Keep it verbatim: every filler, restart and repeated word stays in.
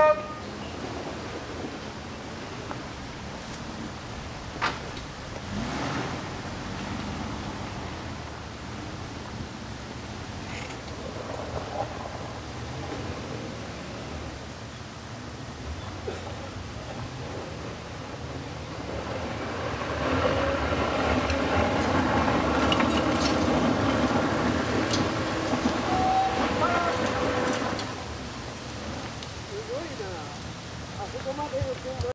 さん。すごいな。あそこまで行くんだ。